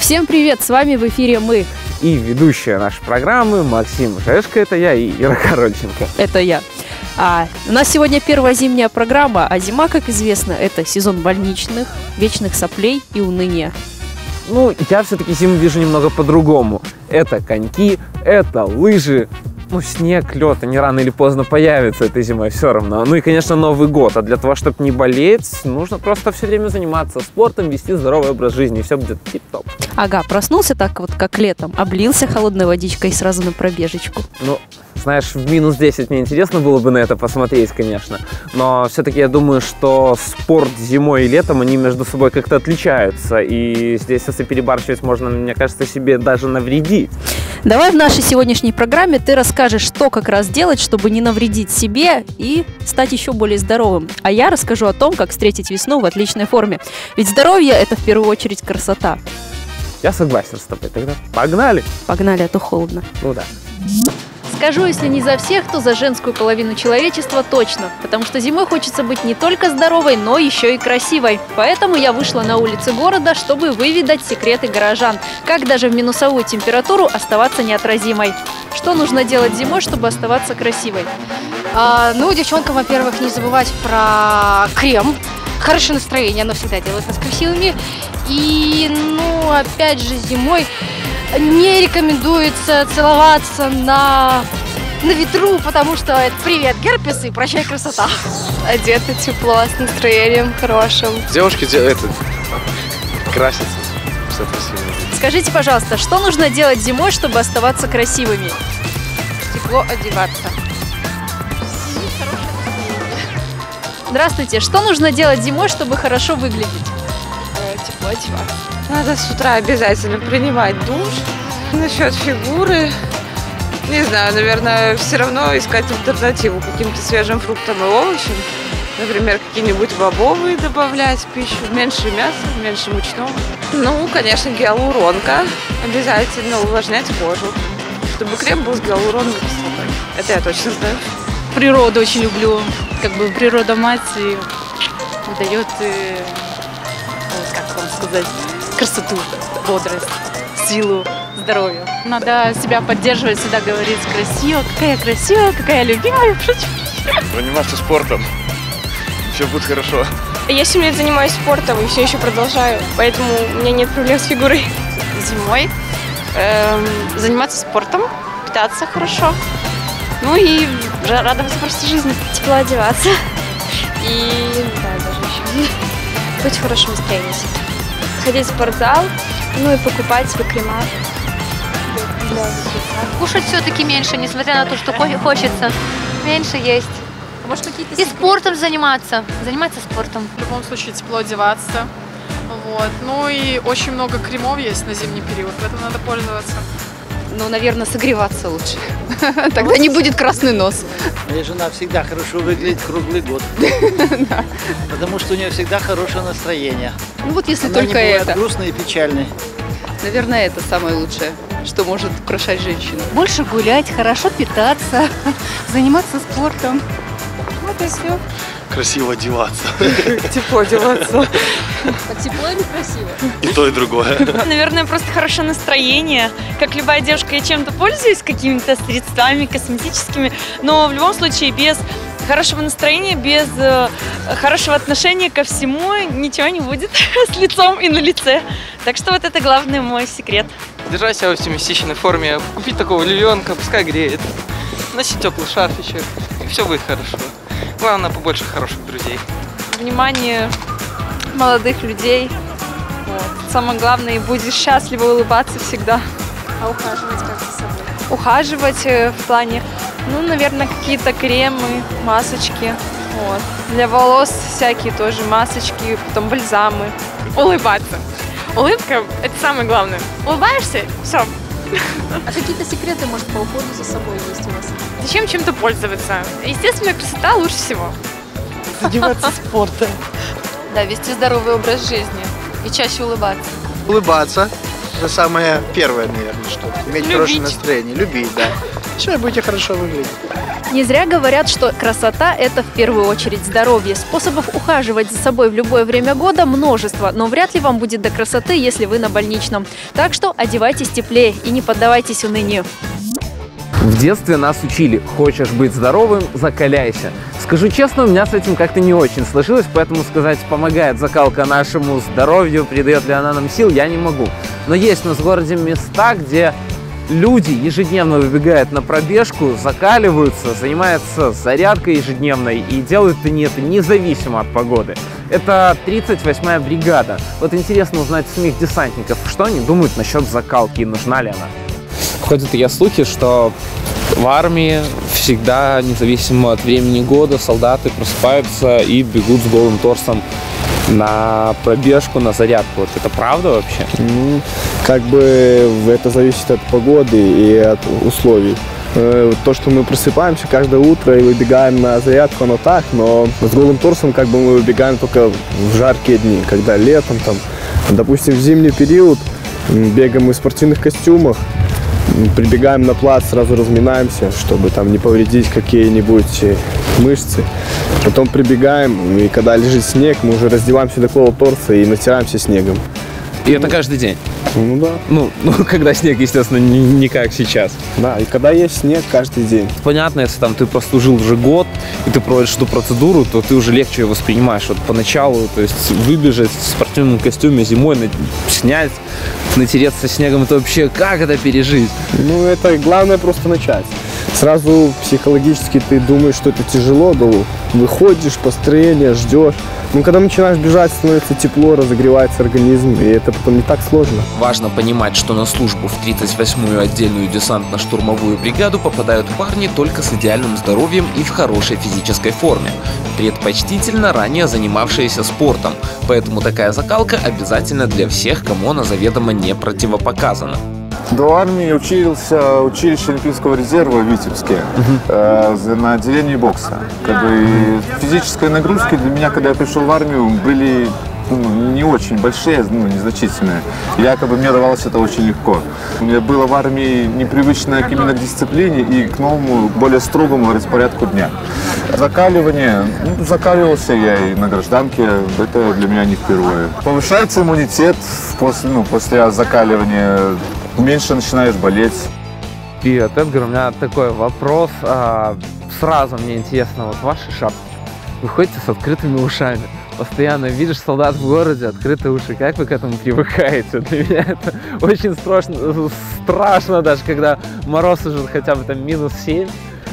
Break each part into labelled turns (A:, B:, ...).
A: Всем привет! С вами в эфире мы.
B: И ведущая нашей программы Максим Жешко, это я, и Ира Корольченко.
A: Это я. У нас сегодня первая зимняя программа, а зима, как известно, это сезон больничных, вечных соплей и уныния.
B: Ну, я все-таки зиму вижу немного по-другому. Это коньки, это лыжи. Ну, снег, лед, они рано или поздно появятся этой зимой все равно. Ну и, конечно, Новый год. А для того, чтобы не болеть, нужно просто все время заниматься спортом, вести здоровый образ жизни, и все будет тип-топ.
A: Ага, проснулся так вот, как летом, облился холодной водичкой и сразу на пробежечку.
B: Ну, знаешь, в минус 10 мне интересно было бы на это посмотреть, конечно. Но все-таки я думаю, что спорт зимой и летом, они между собой как-то отличаются. И здесь, если перебарщивать, можно, мне кажется, себе даже навредить.
A: Давай в нашей сегодняшней программе ты расскажешь, что как раз делать, чтобы не навредить себе и стать еще более здоровым. А я расскажу о том, как встретить весну в отличной форме. Ведь здоровье – это в первую очередь красота.
B: Я согласен с тобой. Тогда погнали.
A: Погнали, а то холодно.
B: Ну да.
A: Скажу, если не за всех, то за женскую половину человечества точно. Потому что зимой хочется быть не только здоровой, но еще и красивой. Поэтому я вышла на улицы города, чтобы выведать секреты горожан. Как даже в минусовую температуру оставаться неотразимой. Что нужно делать зимой, чтобы оставаться красивой?
C: Ну, девчонкам, во-первых, не забывать про крем. Хорошее настроение, оно всегда делает нас красивыми. И, ну, опять же, зимой не рекомендуется целоваться на ветру, потому что это привет, герпес и прощай, красота.
D: Одето тепло, с настроением хорошим.
E: Девушки красятся, все красиво.
A: Скажите, пожалуйста, что нужно делать зимой, чтобы оставаться красивыми?
C: Тепло одеваться.
A: Здравствуйте, что нужно делать зимой, чтобы хорошо выглядеть?
D: Тепло одеваться. Надо с утра обязательно принимать душ. Насчет фигуры, не знаю, наверное, все равно искать альтернативу каким-то свежим фруктам и овощам. Например, какие-нибудь бобовые добавлять в пищу, меньше мяса, меньше мучного. Ну, конечно, гиалуронка. Обязательно увлажнять кожу, чтобы крем был с гиалуроновой кислотой. Это я точно знаю.
F: Природу очень люблю. Как бы природа мать и дает, как вам сказать, красоту, бодрость, силу, здоровье. Надо себя поддерживать, всегда говорить красиво, какая любимая.
E: Заниматься спортом, все будет хорошо.
D: Я 7 лет занимаюсь спортом и все еще продолжаю, поэтому у меня нет проблем с фигурой. Зимой заниматься спортом, питаться хорошо, ну и радоваться просто жизни.
G: Тепло одеваться. И, да, даже еще быть в хорошем настроении. Ходить в спортзал, ну и покупать себе крема.
C: Кушать все-таки меньше, несмотря на то, что хочется. Меньше есть.
A: Может, какие-то
C: И спортом заниматься. Заниматься спортом.
F: В любом случае тепло одеваться. Вот. Ну и очень много кремов есть на зимний период, поэтому надо пользоваться.
C: Ну, наверное, согреваться лучше. Тогда не будет красный нос.
H: Моя жена всегда хорошо выглядит круглый год. Потому что у нее всегда хорошее настроение.
C: Ну вот если
H: Она
C: только
H: не бывает
C: это.
H: грустной и печальной.
C: Наверное, это самое лучшее, что может украшать женщину.
F: Больше гулять, хорошо питаться, заниматься спортом. Вот и все.
E: Красиво одеваться.
F: Тепло одеваться.
A: Тепло или красиво?
E: И то, и другое.
I: Наверное, просто хорошее настроение. Как любая девушка, я чем-то пользуюсь, какими-то средствами косметическими, но в любом случае без хорошего настроения, без хорошего отношения ко всему ничего не будет с лицом и на лице. Так что вот это главный мой секрет.
J: Держать себя в оптимистичной форме, купить такого львенка, пускай греет, носить теплый шарфичек, и все будет хорошо. Главное, побольше хороших друзей.
I: Внимание молодых людей. Вот. Самое главное, будешь счастливо улыбаться всегда.
G: А ухаживать как за собой?
I: Ухаживать в плане, ну, наверное, какие-то кремы, масочки. Вот. Для волос всякие тоже масочки, потом бальзамы.
D: Улыбаться. Улыбка – это самое главное. Улыбаешься – все.
A: А какие-то секреты, может, по уходу за собой есть у вас?
D: Зачем чем-то пользоваться? Естественная красота лучше всего.
H: Заниматься спортом.
I: Да, вести здоровый образ жизни и чаще улыбаться.
K: Улыбаться. Это самое первое, наверное, что. Иметь
I: Любить.
K: хорошее настроение. Любить, да. Все, и будете хорошо выглядеть.
A: Не зря говорят, что красота – это в первую очередь здоровье. Способов ухаживать за собой в любое время года множество, но вряд ли вам будет до красоты, если вы на больничном. Так что одевайтесь теплее и не поддавайтесь унынию.
B: В детстве нас учили: хочешь быть здоровым – закаляйся. Скажу честно, у меня с этим как-то не очень сложилось, поэтому сказать, помогает закалка нашему здоровью, придает ли она нам сил, я не могу. Но есть у нас в городе места, где люди ежедневно выбегают на пробежку, закаливаются, занимаются зарядкой ежедневной и делают они это независимо от погоды. Это 38-я бригада. Вот интересно узнать у самих десантников, что они думают насчет закалки и нужна ли она. Ходят такие слухи, что в армии всегда, независимо от времени года, солдаты просыпаются и бегут с голым торсом на пробежку, на зарядку. Вот это правда вообще?
L: Ну, как бы это зависит от погоды и от условий. То, что мы просыпаемся каждое утро и выбегаем на зарядку, оно так, но с голым торсом как бы мы выбегаем только в жаркие дни, когда летом, там, допустим, в зимний период бегаем мы в спортивных костюмах, прибегаем на плац, сразу разминаемся, чтобы там не повредить какие-нибудь мышцы. Потом прибегаем, и когда лежит снег, мы уже раздеваемся до голого торса и натираемся снегом.
B: И это каждый день?
L: Ну да.
B: Ну, когда снег, естественно, не как сейчас.
L: Да, и когда есть снег, каждый день.
B: Понятно, если там ты прослужил уже год, и ты проводишь эту процедуру, то ты уже легче ее воспринимаешь. Вот поначалу, то есть выбежать в спортивном костюме зимой, снять, натереться снегом, это вообще как это пережить?
L: Ну, это главное просто начать. Сразу психологически ты думаешь, что это тяжело, но выходишь, построение, ждешь. Но когда начинаешь бежать, становится тепло, разогревается организм, и это потом не так сложно.
B: Важно понимать, что на службу в 38-ю отдельную десантно-штурмовую бригаду попадают парни только с идеальным здоровьем и в хорошей физической форме. Предпочтительно ранее занимавшиеся спортом, поэтому такая закалка обязательно для всех, кому она заведомо не противопоказана.
M: До армии учился в училище Олимпийского резерва в Витебске на отделении бокса. Как бы физические нагрузки для меня, когда я пришел в армию, были не очень большие, незначительные. Мне давалось это очень легко. У меня было в армии непривычное именно к дисциплине и к новому, более строгому распорядку дня. Закаливание, закаливался я и на гражданке, это для меня не впервые. Повышается иммунитет после закаливания. Меньше начинаешь болеть.
B: Привет, Эдгар, у меня такой вопрос. Сразу мне интересно, вот ваши шапки. Вы ходите с открытыми ушами. Постоянно видишь солдат в городе, открытые уши. Как вы к этому привыкаете? Для меня это очень страшно даже, когда мороз уже хотя бы там -7.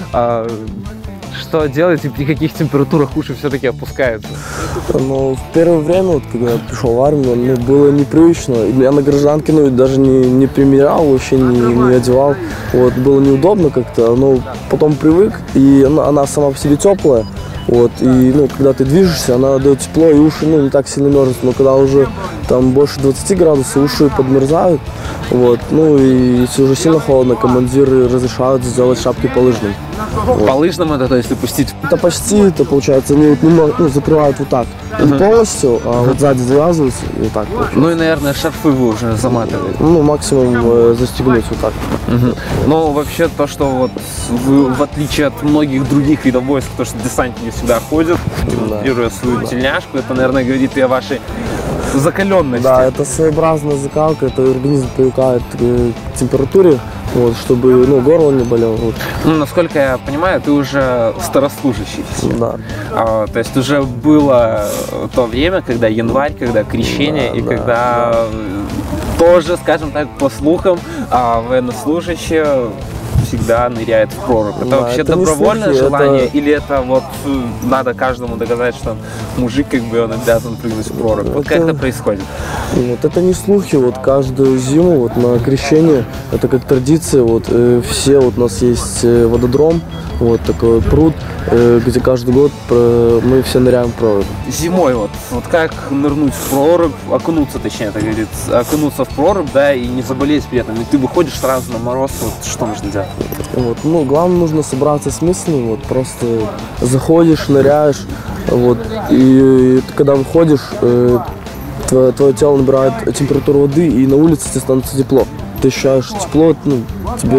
B: Что делать и при каких температурах уши все-таки опускаются?
L: Ну, в первое время, вот, когда я пришел в армию, было непривычно. Я на гражданке даже не примерял, вообще не одевал. Вот, было неудобно как-то, но потом привык, и она сама по себе теплая. Вот, и когда ты движешься, она дает тепло, и уши не так сильно мерзнут. Но когда уже там больше 20 градусов, уши подмерзают. Вот, и если уже сильно холодно, командиры разрешают сделать шапки по лыжным.
B: Вот. По лыжным это, то есть допустить?
L: Это почти, это получается, они закрывают вот так. Не полностью, а вот сзади завязываются и вот так.
B: Ну и, наверное, шарфы вы уже заматываете.
L: Максимум застегнуть вот так.
B: Но вообще то, что вот вы, в отличие от многих других видов войск, то, что десантники всегда ходят, демонстрируя свою тельняшку, это, наверное, говорит и о вашей закаленности.
L: Да, это своеобразная закалка, это организм привыкает к температуре, вот, чтобы горло не болело. Вот.
B: Насколько я понимаю, ты уже старослужащий.
L: Да.
B: То есть уже было то время, когда январь, когда крещение, и когда тоже, скажем так, по слухам, военнослужащие всегда ныряет в прорубь. Это вообще это добровольное желание, или это вот надо каждому доказать, что мужик он обязан прыгнуть в прорубь? Вот как это происходит?
L: Это не слухи, каждую зиму на крещение, это как традиция, все у нас есть вододром, такой пруд, где каждый год мы все ныряем в прорубь.
B: Зимой как нырнуть в прорубь, окунуться, точнее, это говорит, окунуться в прорубь, да, и не заболеть при этом, и ты выходишь сразу на мороз, что нужно делать?
L: Главное, нужно собраться с мыслями, просто заходишь, ныряешь, и когда выходишь, твое тело набирает температуру воды, и на улице тебе становится тепло. Ты ощущаешь тепло, тебе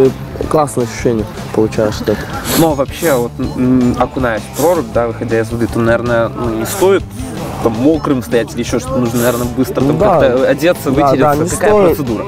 L: классное ощущение получаешь от этого.
B: Но вообще, вот, окунаясь в прорубь, да, выходя из воды, то, наверное, не стоит там мокрым стоять или еще что-то, нужно, наверное, быстро там как-то одеться, вытереться.
L: Да,
B: какая процедура?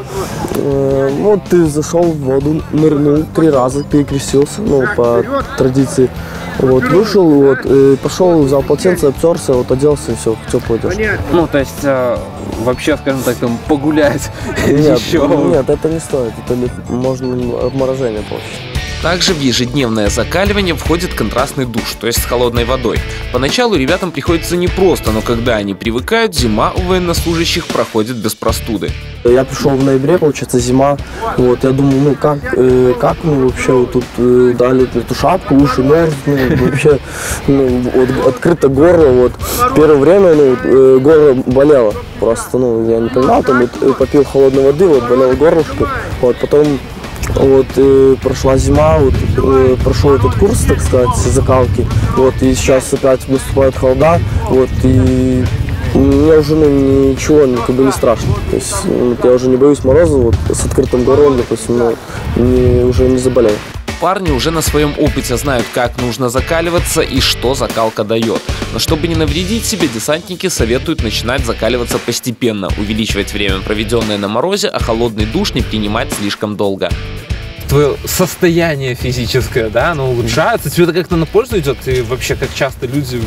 L: Вот ты зашел в воду, нырнул 3 раза, перекрестился, ну, по традиции. Вот, вышел, вот, пошел, взял полотенце, обтерся, вот, оделся и все, в теплую одежду.
B: Ну, то есть, вообще, скажем так, там, погулять
L: нет,
B: еще?
L: Нет, это не стоит, это можно обморожение получить.
B: Также в ежедневное закаливание входит контрастный душ, то есть с холодной водой. Поначалу ребятам приходится непросто, но когда они привыкают, зима у военнослужащих проходит без простуды.
L: Я пришел в ноябре, получается, зима. Вот, я думаю, ну как мы вообще вот тут дали эту шапку, уши мерзнут, вообще вот, открыто горло. Вот. Первое время горло болело. Просто, я не понимал, там вот, попил холодной воды, вот болело горлышко. Вот, потом вот прошла зима, вот, прошел этот курс, так сказать, закалки. Вот, и сейчас опять наступает холода, вот, и мне уже ничего как бы не страшно. То есть я уже не боюсь мороза, вот, с открытым горлом, допустим, уже не заболел.
B: Парни уже на своем опыте знают, как нужно закаливаться и что закалка дает. Но чтобы не навредить себе, десантники советуют начинать закаливаться постепенно, увеличивать время, проведенное на морозе, а холодный душ не принимать слишком долго. Твое состояние физическое, да, оно улучшается, тебе это как-то на пользу идет, и вообще как часто люди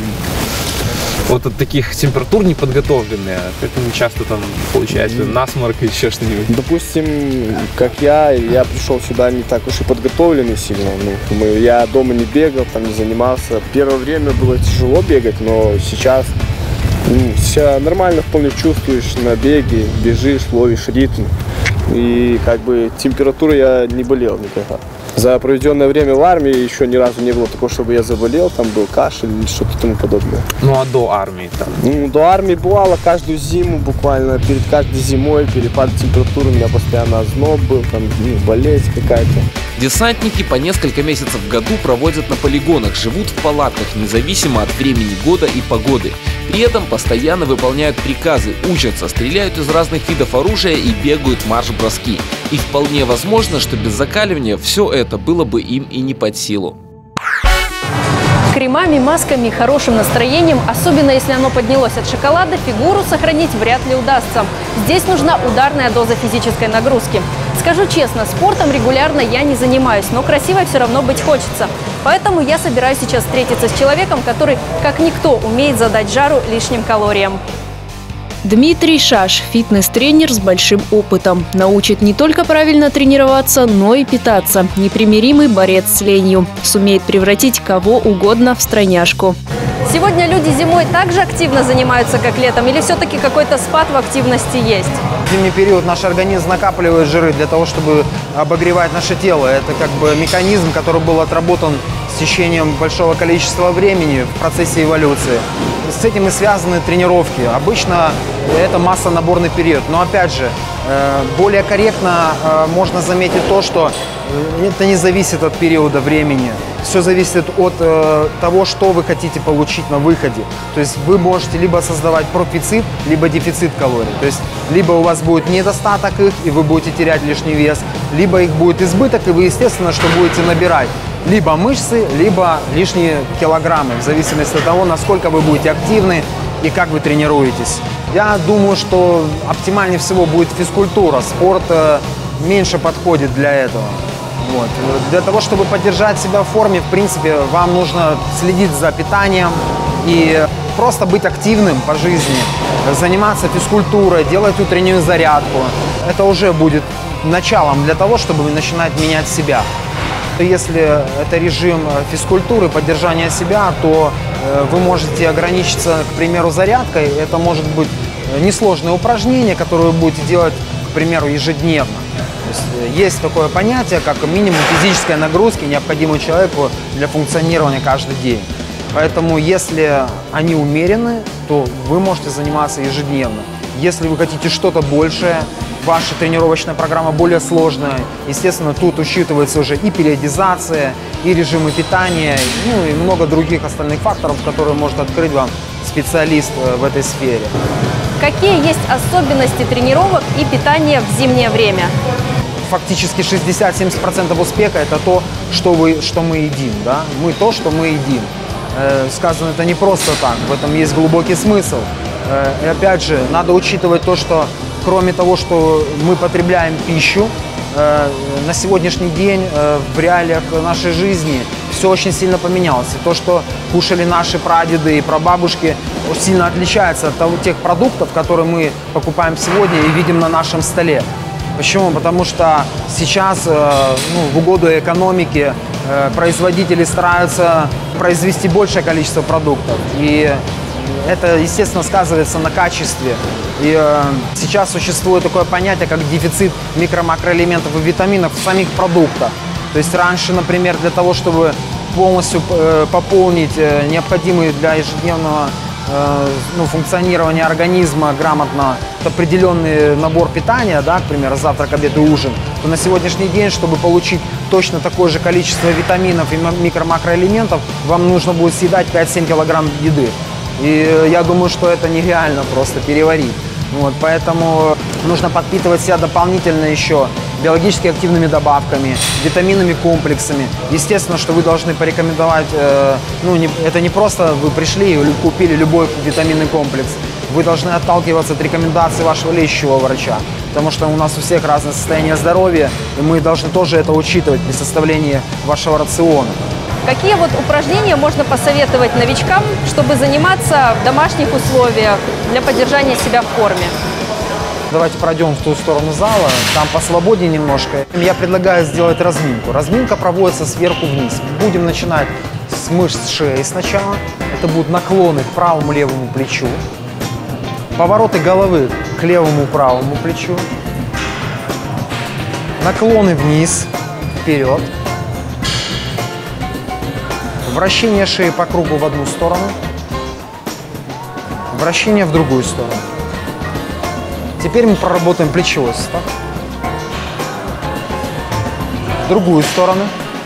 B: вот от таких температур неподготовленные, поэтому часто там получается насморк и еще что-нибудь.
L: Допустим, как я пришел сюда не так уж и подготовленный сильно. Я дома не бегал, там не занимался. Первое время было тяжело бегать, но сейчас себя нормально вполне чувствуешь на беге, бежишь, ловишь ритм. И как бы температурой я не болел никогда. За проведенное время в армии еще ни разу не было такого, чтобы я заболел, там был кашель или что-то тому подобное.
B: Ну а до армии там?
L: До армии бывало каждую зиму, буквально перед каждой зимой перепад температуры, у меня постоянно озноб был, там болезнь какая-то.
B: Десантники по несколько месяцев в году проводят на полигонах, живут в палатках, независимо от времени года и погоды. При этом постоянно выполняют приказы, учатся, стреляют из разных видов оружия и бегают марш-броски. И вполне возможно, что без закаливания все это было бы им и не под силу.
A: Кремами, масками и хорошим настроением, особенно если оно поднялось от шоколада, фигуру сохранить вряд ли удастся. Здесь нужна ударная доза физической нагрузки. Скажу честно, спортом регулярно я не занимаюсь, но красивой все равно быть хочется. Поэтому я собираюсь сейчас встретиться с человеком, который, как никто, умеет задать жару лишним калориям. Дмитрий Шаш – фитнес-тренер с большим опытом. Научит не только правильно тренироваться, но и питаться. Непримиримый борец с ленью. Сумеет превратить кого угодно в стройняшку. Сегодня люди зимой так же активно занимаются, как летом? Или все-таки какой-то спад в активности есть?
N: В зимний период наш организм накапливает жиры для того, чтобы обогревать наше тело. Это как бы механизм, который был отработан с течением большого количества времени в процессе эволюции. С этим и связаны тренировки. Обычно это массонаборный период. Но опять же, более корректно можно заметить то, что это не зависит от периода времени. Все зависит от того, что вы хотите получить на выходе. То есть вы можете либо создавать профицит, либо дефицит калорий. То есть либо у вас будет недостаток их, и вы будете терять лишний вес, либо их будет избыток, и вы, естественно, что будете набирать либо мышцы, либо лишние килограммы, в зависимости от того, насколько вы будете активны и как вы тренируетесь. Я думаю, что оптимальнее всего будет физкультура. Спорт меньше подходит для этого. Вот. Для того, чтобы поддержать себя в форме, в принципе, вам нужно следить за питанием и просто быть активным по жизни, заниматься физкультурой, делать утреннюю зарядку. Это уже будет началом для того, чтобы начинать менять себя. Если это режим физкультуры, поддержания себя, то вы можете ограничиться, к примеру, зарядкой. Это может быть несложное упражнение, которое вы будете делать, к примеру, ежедневно. Есть такое понятие, как минимум физической нагрузки, необходимой человеку для функционирования каждый день. Поэтому, если они умерены, то вы можете заниматься ежедневно. Если вы хотите что-то большее, ваша тренировочная программа более сложная, естественно, тут учитывается уже и периодизация, и режимы питания, ну и много других остальных факторов, которые может открыть вам специалист в этой сфере.
A: Какие есть особенности тренировок и питания в зимнее время?
N: фактически 60-70% успеха – это то, что мы едим. Да? Мы то, что мы едим. Сказано это не просто так, в этом есть глубокий смысл. И опять же, надо учитывать то, что кроме того, что мы потребляем пищу, на сегодняшний день в реалиях нашей жизни все очень сильно поменялось. И то, что кушали наши прадеды и прабабушки, очень сильно отличается от тех продуктов, которые мы покупаем сегодня и видим на нашем столе. Почему? Потому что сейчас в угоду экономике производители стараются произвести большее количество продуктов. И это, естественно, сказывается на качестве. И сейчас существует такое понятие, как дефицит микро-макроэлементов и витаминов в самих продуктах. То есть раньше, например, для того, чтобы полностью пополнить необходимый для ежедневного функционирования организма грамотно определенный набор питания, да, к примеру, завтрак, обед и ужин, то на сегодняшний день, чтобы получить точно такое же количество витаминов и микро-макроэлементов, вам нужно будет съедать 5-7 килограмм еды. И я думаю, что это нереально просто переварить. Вот, поэтому нужно подпитывать себя дополнительно еще биологически активными добавками, витаминными комплексами. Естественно, что вы должны порекомендовать, это не просто вы пришли и купили любой витаминный комплекс. Вы должны отталкиваться от рекомендаций вашего лечащего врача, потому что у нас у всех разное состояние здоровья, и мы должны тоже это учитывать при составлении вашего рациона.
A: Какие вот упражнения можно посоветовать новичкам, чтобы заниматься в домашних условиях для поддержания себя в форме?
N: Давайте пройдем в ту сторону зала, там посвободнее немножко. Я предлагаю сделать разминку. Разминка проводится сверху вниз. Будем начинать с мышц шеи сначала. Это будут наклоны к правому левому плечу. Повороты головы к левому правому плечу. Наклоны вниз, вперед. Вращение шеи по кругу в одну сторону. Вращение в другую сторону. Теперь мы проработаем плечевой сустав. В другую сторону.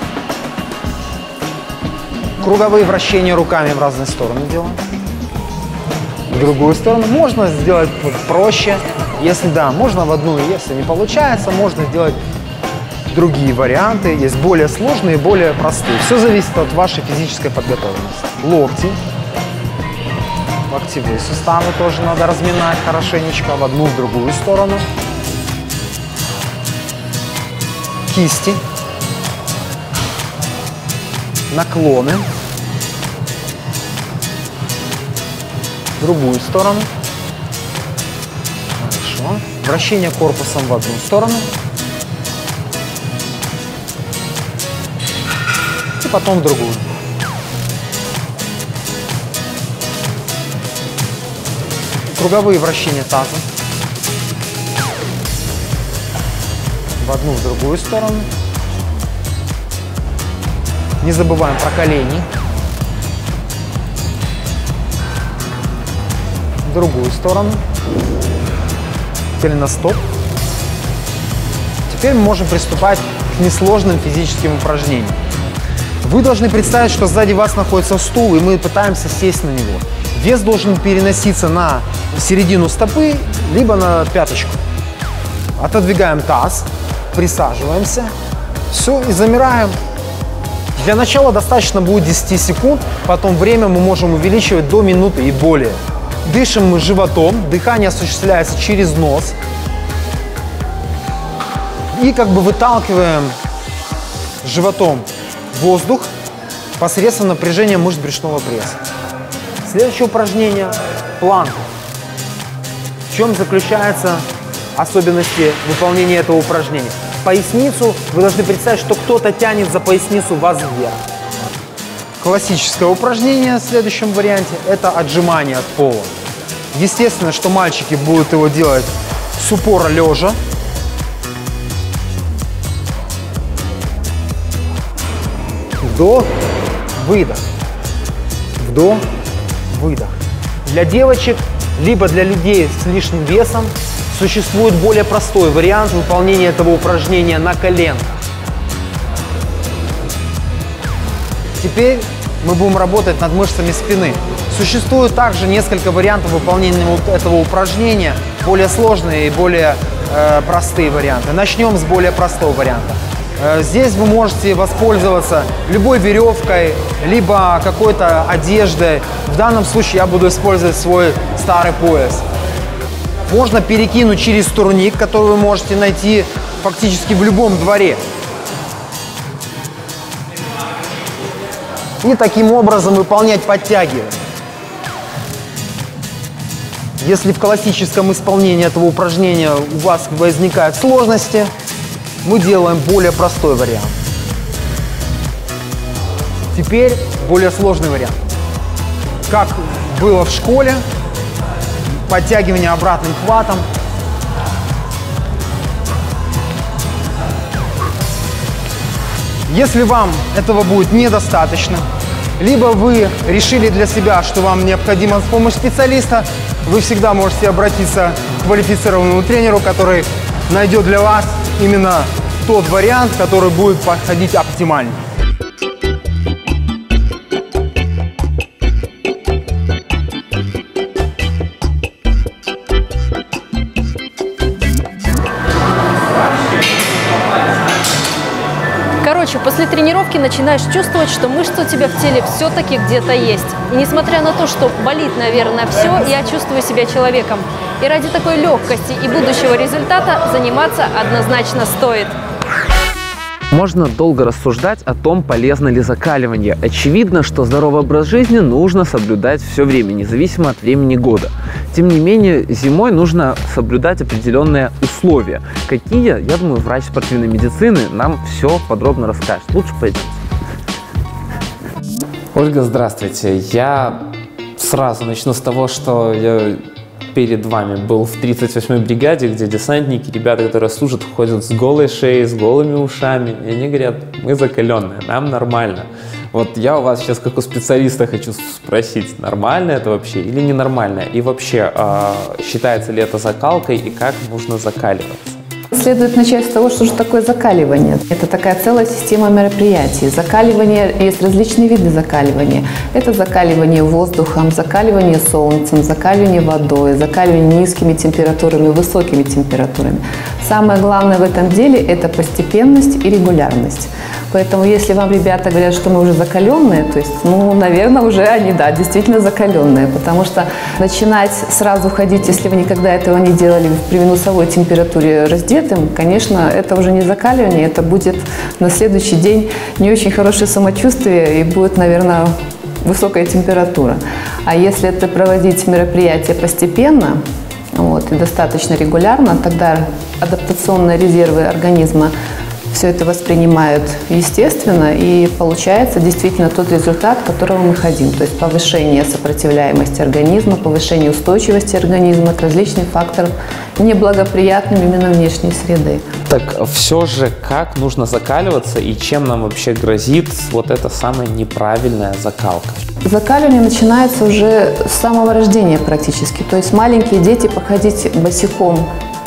N: Круговые вращения руками в разные стороны делаем. В другую сторону. Можно сделать проще. Если да, можно в одну. Если не получается, можно сделать другие варианты. Есть более сложные и более простые. Все зависит от вашей физической подготовленности. Локти. Локтевые суставы тоже надо разминать хорошенечко в одну, в другую сторону. Кисти. Наклоны. В другую сторону. Хорошо. Вращение корпусом в одну сторону. И потом в другую. Круговые вращения таза. В одну, в другую сторону. Не забываем про колени. В другую сторону. Теперь на стоп. Теперь мы можем приступать к несложным физическим упражнениям. Вы должны представить, что сзади вас находится стул, и мы пытаемся сесть на него. Вес должен переноситься на середину стопы, либо на пяточку. Отодвигаем таз, присаживаемся, все, и замираем. Для начала достаточно будет 10 секунд, потом время мы можем увеличивать до минуты и более. Дышим мы животом, дыхание осуществляется через нос. И как бы выталкиваем животом воздух посредством напряжения мышц брюшного пресса. Следующее упражнение – планка. В чем заключаются особенности выполнения этого упражнения? Поясницу вы должны представить, что кто-то тянет за поясницу вас вверх. Классическое упражнение в следующем варианте – это отжимание от пола. Естественно, что мальчики будут его делать с упора лежа. Вдох, выдох. Вдох, выдох. Для девочек, либо для людей с лишним весом существует более простой вариант выполнения этого упражнения на коленках. Теперь мы будем работать над мышцами спины. Существует также несколько вариантов выполнения этого упражнения, более сложные и более простые варианты. Начнем с более простого варианта. Здесь вы можете воспользоваться любой веревкой, либо какой-то одеждой. В данном случае я буду использовать свой старый пояс. Можно перекинуть через турник, который вы можете найти фактически в любом дворе. И таким образом выполнять подтягивания. Если в классическом исполнении этого упражнения у вас возникают сложности, мы делаем более простой вариант. Теперь более сложный вариант. Как было в школе, подтягивание обратным хватом. Если вам этого будет недостаточно, либо вы решили для себя, что вам необходима помощь специалиста, вы всегда можете обратиться к квалифицированному тренеру, который найдет для вас именно тот вариант, который будет подходить оптимально.
A: Короче, после тренировки начинаешь чувствовать, что мышцы у тебя в теле все-таки где-то есть. И несмотря на то, что болит, наверное, все, я чувствую себя человеком. И ради такой легкости и будущего результата заниматься однозначно стоит.
B: Можно долго рассуждать о том, полезно ли закаливание. Очевидно, что здоровый образ жизни нужно соблюдать все время, независимо от времени года. Тем не менее, зимой нужно соблюдать определенные условия. Какие, я думаю, врач спортивной медицины нам все подробно расскажет. Лучше пойдемте.
O: Ольга, здравствуйте. Я сразу начну с того, что я перед вами был в 38-й бригаде, где десантники, ребята, которые служат, ходят с голой шеей, с голыми ушами. И они говорят, мы закаленные, нам нормально. Вот я у вас сейчас, как у специалиста, хочу спросить, нормально это вообще или ненормально? И вообще, считается ли это закалкой и как нужно закаливаться?
P: Следует начать с того, что же такое закаливание. Это такая целая система мероприятий. Закаливание, есть различные виды закаливания. Это закаливание воздухом, закаливание солнцем, закаливание водой, закаливание низкими температурами, высокими температурами. Самое главное в этом деле – это постепенность и регулярность. Поэтому если вам ребята говорят, что мы уже закаленные, то есть, ну, наверное, уже они, да, действительно закаленные. Потому что начинать сразу ходить, если вы никогда этого не делали, при минусовой температуре раздетым, конечно, это уже не закаливание, это будет на следующий день не очень хорошее самочувствие и будет, наверное, высокая температура. А если это проводить мероприятие постепенно, вот, и достаточно регулярно, тогда адаптационные резервы организма все это воспринимают естественно, и получается действительно тот результат, к которому мы хотим. То есть повышение сопротивляемости организма, повышение устойчивости организма к различным факторам, неблагоприятным именно внешней среды.
O: Так все же, как нужно закаливаться и чем нам вообще грозит вот эта самая неправильная закалка?
P: Закаливание начинается уже с самого рождения практически. То есть маленькие дети походить босиком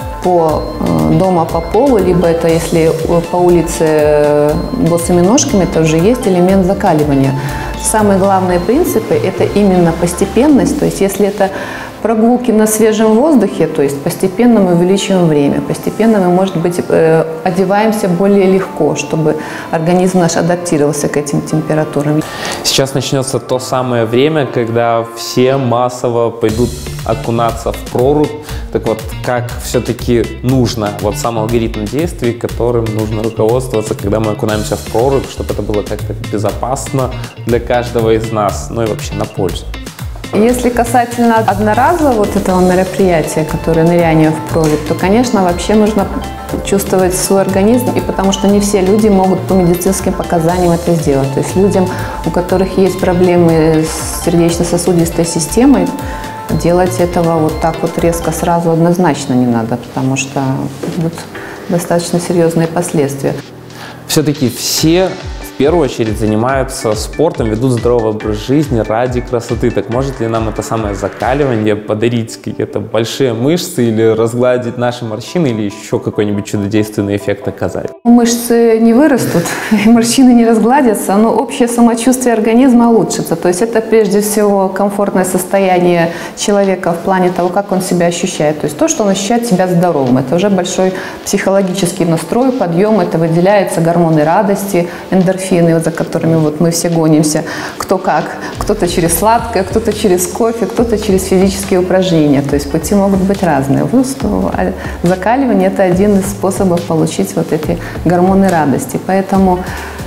P: дома по полу, либо это если по улице босыми ножками, это уже есть элемент закаливания. Самые главные принципы – это именно постепенность, то есть если это прогулки на свежем воздухе, то есть постепенно мы увеличиваем время, постепенно мы, может быть, одеваемся более легко, чтобы организм наш адаптировался к этим температурам.
O: Сейчас начнется то самое время, когда все массово пойдут окунаться в прорубь. Так вот, как все-таки нужно, вот сам алгоритм действий, которым нужно руководствоваться, когда мы окунаемся в прорубь, чтобы это было как-то безопасно для каждого из нас, ну и вообще на пользу.
P: Если касательно одноразового вот этого мероприятия, которое ныряние в прорубь, то, конечно, вообще нужно чувствовать свой организм, и потому что не все люди могут по медицинским показаниям это сделать. То есть людям, у которых есть проблемы с сердечно-сосудистой системой, делать этого вот так вот резко сразу однозначно не надо, потому что будут достаточно серьезные последствия.
O: Все-таки все первую очередь занимаются спортом, ведут здоровый образ жизни ради красоты. Так может ли нам это самое закаливание подарить какие-то большие мышцы или разгладить наши морщины или еще какой-нибудь чудодейственный эффект оказать?
P: Мышцы не вырастут, морщины не разгладятся, но общее самочувствие организма улучшится. То есть это прежде всего комфортное состояние человека в плане того, как он себя ощущает. То есть то, что он ощущает себя здоровым. Это уже большой психологический настрой, подъем, это выделяются гормоны радости, эндорфины, вот, за которыми вот мы все гонимся. Кто как. Кто-то через сладкое, кто-то через кофе, кто-то через физические упражнения. То есть пути могут быть разные. А закаливание – это один из способов получить вот эти гормоны радости. Поэтому,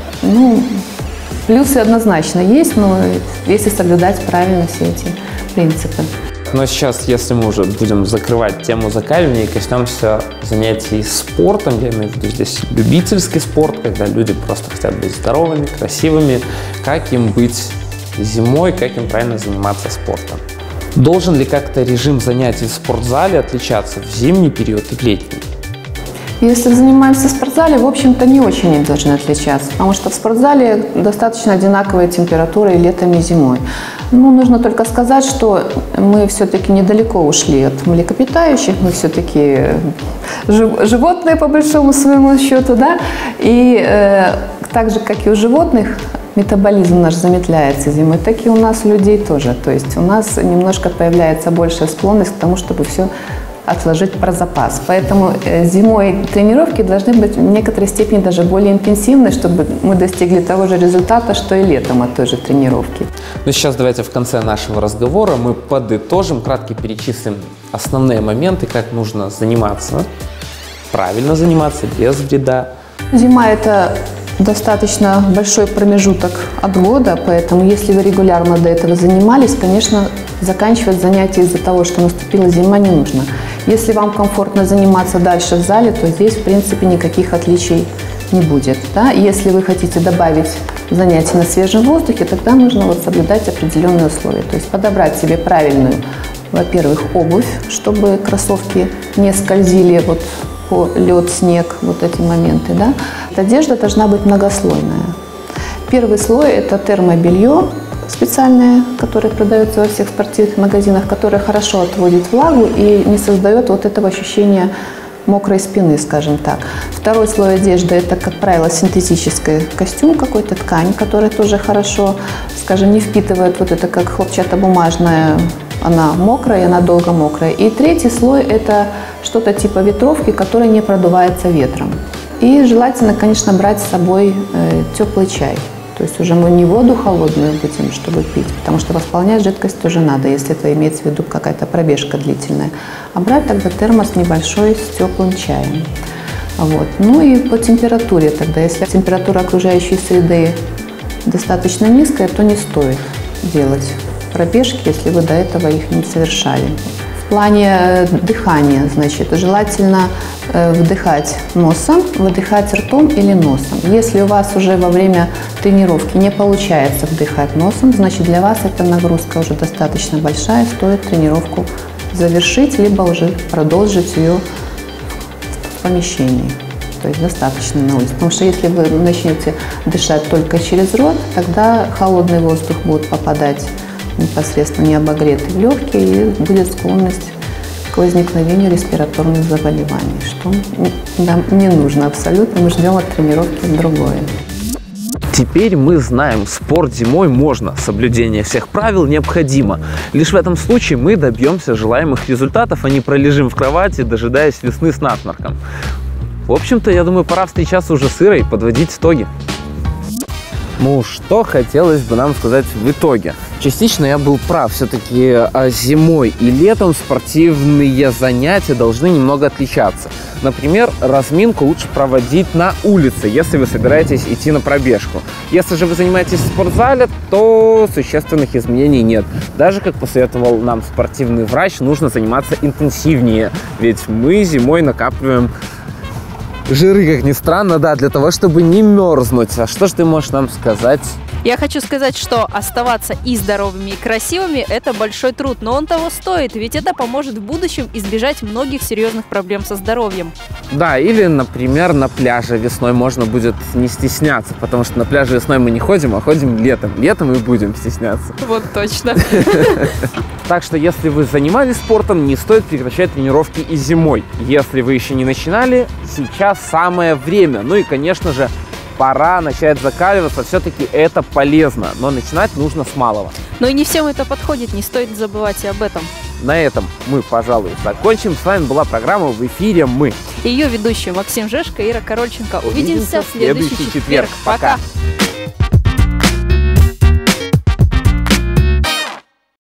P: плюсы однозначно есть, но если соблюдать правильно все эти принципы.
O: Но сейчас, если мы уже будем закрывать тему закаливания и коснемся занятий спортом, я имею в виду здесь любительский спорт, когда люди просто хотят быть здоровыми, красивыми, как им быть зимой, как им правильно заниматься спортом. Должен ли как-то режим занятий в спортзале отличаться в зимний период и в летний?
P: Если занимаемся в спортзале, в общем-то, не очень они должны отличаться, потому что в спортзале достаточно одинаковая температура и летом, и зимой. Нужно только сказать, что мы все-таки недалеко ушли от млекопитающих, мы все-таки животные по большому своему счету, да, и так же, как и у животных, метаболизм наш замедляется зимой, так и у нас, у людей тоже. То есть у нас немножко появляется большая склонность к тому, чтобы все отложить про запас. Поэтому зимой тренировки должны быть в некоторой степени даже более интенсивны, чтобы мы достигли того же результата, что и летом от той же тренировки.
O: Ну, сейчас давайте в конце нашего разговора мы подытожим, кратко перечислим основные моменты, как нужно заниматься, правильно заниматься, без вреда.
P: Зима – это достаточно большой промежуток от года, поэтому если вы регулярно до этого занимались, конечно, заканчивать занятия из-за того, что наступила зима, не нужно. Если вам комфортно заниматься дальше в зале, то здесь, в принципе, никаких отличий не будет. Да? Если вы хотите добавить занятия на свежем воздухе, тогда нужно соблюдать определенные условия. То есть подобрать себе правильную, во-первых, обувь, чтобы кроссовки не скользили по лед, снег, вот эти моменты. Да? Одежда должна быть многослойная. Первый слой – это термобелье специальное, которое продается во всех спортивных магазинах, которое хорошо отводит влагу и не создает вот этого ощущения мокрой спины, скажем так. Второй слой одежды – это, как правило, синтетический костюм, какой-то ткань, которая тоже хорошо, скажем, не впитывает вот это, как хлопчатобумажная, она мокрая, она долго мокрая. И третий слой – это что-то типа ветровки, которая не продувается ветром. И желательно, конечно, брать с собой теплый чай. То есть уже мы не воду холодную будем, чтобы пить, потому что восполнять жидкость тоже надо, если это имеется в виду какая-то пробежка длительная. А брать тогда термос небольшой с теплым чаем. Вот. Ну и по температуре тогда, если температура окружающей среды достаточно низкая, то не стоит делать пробежки, если вы до этого их не совершали. В плане дыхания, значит, желательно вдыхать носом, выдыхать ртом или носом. Если у вас уже во время тренировки не получается вдыхать носом, значит для вас эта нагрузка уже достаточно большая, стоит тренировку завершить, либо уже продолжить ее в помещении. То есть достаточно на улице. Потому что если вы начнете дышать только через рот, тогда холодный воздух будет попадать непосредственно необогретый в легкие, и будет склонность к возникновению респираторных заболеваний, что нам не нужно абсолютно, мы ждем от тренировки другое.
B: Теперь мы знаем, спорт зимой можно, соблюдение всех правил необходимо. Лишь в этом случае мы добьемся желаемых результатов, а не пролежим в кровати, дожидаясь весны с насморком. В общем-то, я думаю, пора встречаться уже с Ирой и подводить итоги. Ну, что хотелось бы нам сказать в итоге? Частично я был прав. Все-таки зимой и летом спортивные занятия должны немного отличаться. Например, разминку лучше проводить на улице, если вы собираетесь идти на пробежку. Если же вы занимаетесь в спортзале, то существенных изменений нет. Даже, как посоветовал нам спортивный врач, нужно заниматься интенсивнее. Ведь мы зимой накапливаем жиры, как ни странно, да, для того, чтобы не мерзнуть. А что же ты можешь нам сказать
A: Я хочу сказать, что оставаться и здоровыми, и красивыми – это большой труд, но он того стоит, ведь это поможет в будущем избежать многих серьезных проблем со здоровьем.
B: Да, или, например, на пляже весной можно будет не стесняться, потому что на пляже весной мы не ходим, а ходим летом. Летом и будем стесняться.
A: Вот точно.
B: Так что, если вы занимались спортом, не стоит прекращать тренировки и зимой. Если вы еще не начинали, сейчас самое время. Ну и, конечно же, пора начать закаливаться. Все-таки это полезно, но начинать нужно с малого.
A: Но и не всем это подходит, не стоит забывать и об этом.
B: На этом мы, пожалуй, закончим. С вами была программа «В эфире мы».
A: Ее ведущие Максим Жешко и Ира Корольченко. Увидимся в следующий четверг. Пока!